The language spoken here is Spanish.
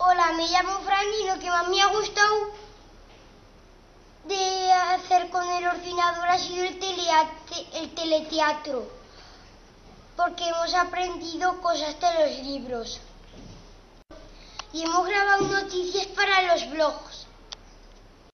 Hola, me llamo Fran y lo que más me ha gustado de hacer con el ordenador ha sido el teleteatro, porque hemos aprendido cosas de los libros y hemos grabado noticias para los blogs.